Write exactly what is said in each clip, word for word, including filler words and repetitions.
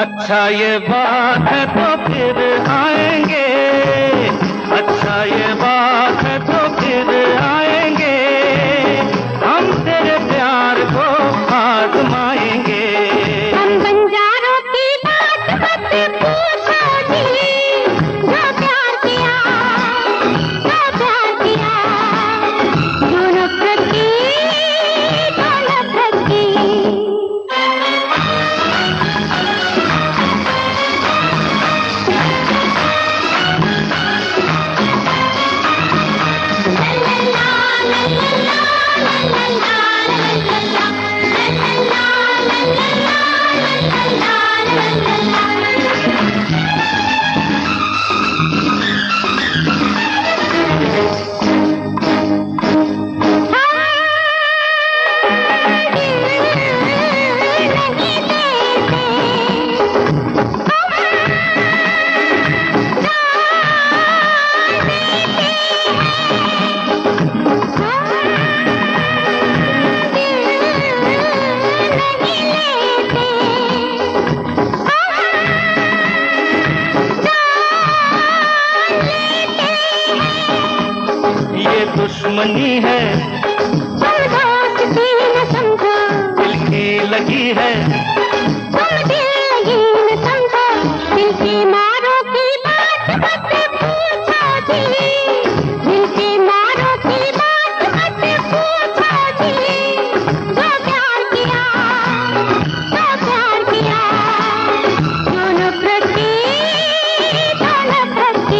अच्छा ये बात है तो फिर आएंगे, अच्छा ये बात है तो फिर आएंगे, हम तेरे प्यार को आजमाएंगे। हम बंजारों की बात मत पूछो जी, जो प्यार किया, जो प्यार किया, जो नफरत की, जो नफरत की। दुश्मनी है, दोस्ती न समझो, दिल की लगी है, तुम दिल लगी न समझो, दिल की मारों की बात मत पूछो जी, दिल की मारों की बात मत पूछो जी, जो प्यार किया, जो प्यार किया, जो नफरत की, जो नफरत की।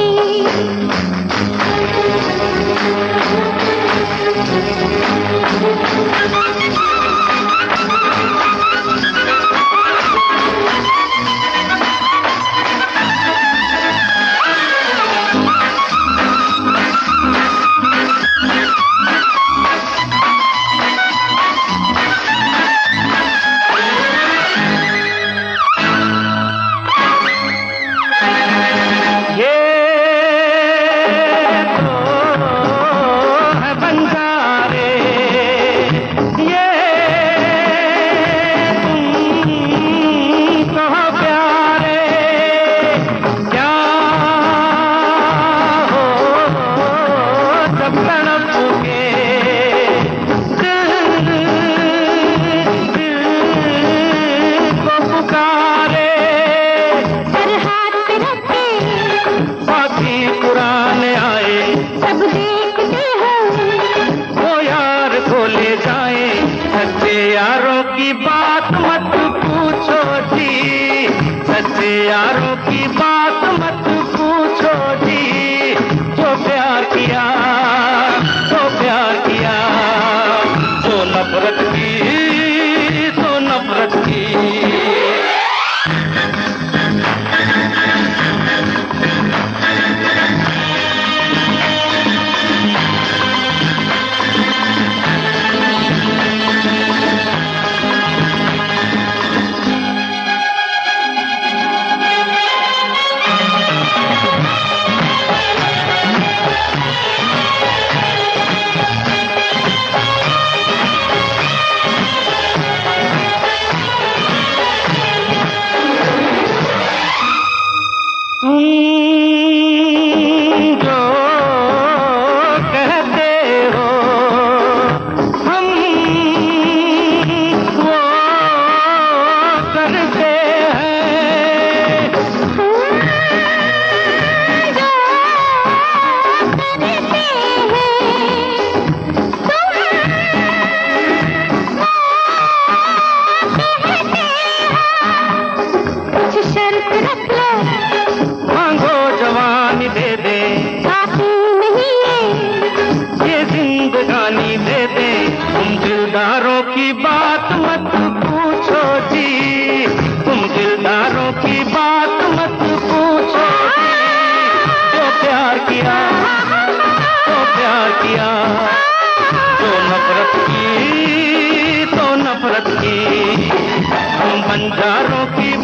यारों की बात मत पूछो जी, सच्चे यारों की बात मत पूछो जी, जो प्यार किया, जो प्यार किया, जो नफरत की, जो नफरत की। दिलदारों की बात मत पूछो जी, तुम दिलदारों की बात मत पूछो जी, जो प्यार किया, जो प्यार किया, जो नफरत की, तो नफरत की। हम बंजारों की